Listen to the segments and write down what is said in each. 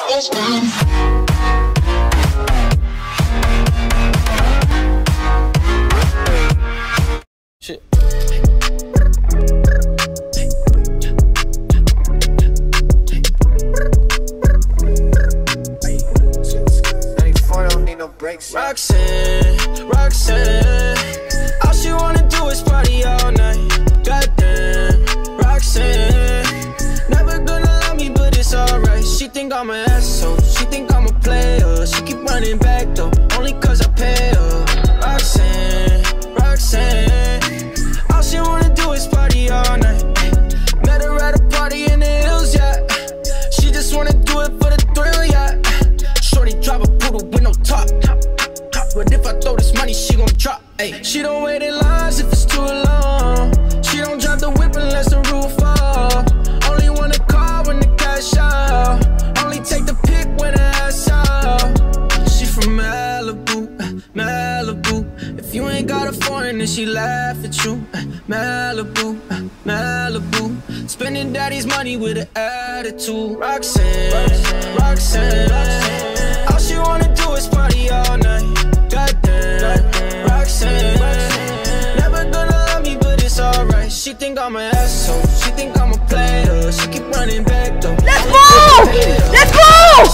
Shit. Roxanne, all she wanna do is party all night. Goddamn, Roxanne, never gonna love me, but it's alright. She think I'm an asshole, she think I'm a player. She keep running back though, only cause I pay her. Roxanne, all she wanna do is party all night. Met her at a party in the hills, yeah. She just wanna do it for the thrill, yeah. Shorty drive a poodle with no top. But if I throw this money, she gon' drop. Ay. She don't wait in lines if it's too long. She don't drive the whip unless the roof fall. Only wanna call when the cash out. Only take the pic when the ass out. She from Malibu, Malibu. If you ain't got a foreign, then she laugh at you. Malibu, Malibu. Spending daddy's money with an attitude. Roxanne, all she wanna do is party all night. Goddamn, Roxanne, never gonna love me, but it's alright. She think I'm an asshole, she think I'm a player. She keep running back though. Let's go! Let's go!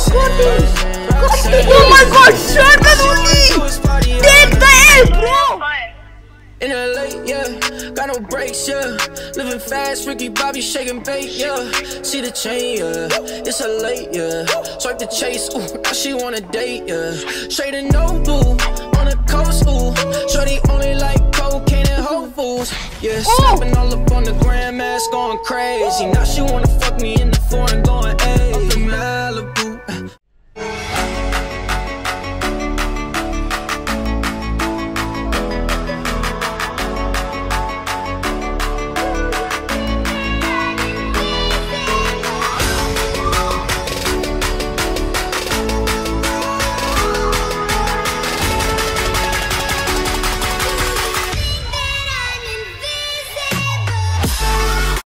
Oh my god, shut the take the L, bro! In LA, yeah, got no brakes, yeah. Living fast, Ricky Bobby shaking bait, yeah. See the chain, yeah, it's a late, yeah. Swipe the chase, ooh, now she wanna date, yeah. Straight and no blue, on the coast, ooh. Shorty only like cocaine and Whole Foods, yeah. Snapping all up on the grandmaster, going crazy. Now she wanna fuck me in the foreign, going, ayy.